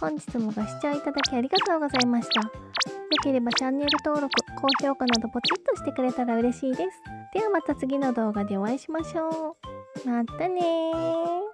本日もご視聴いただきありがとうございました。よければチャンネル登録、高評価などポチッとしてくれたら嬉しいです。ではまた次の動画でお会いしましょう。またねー。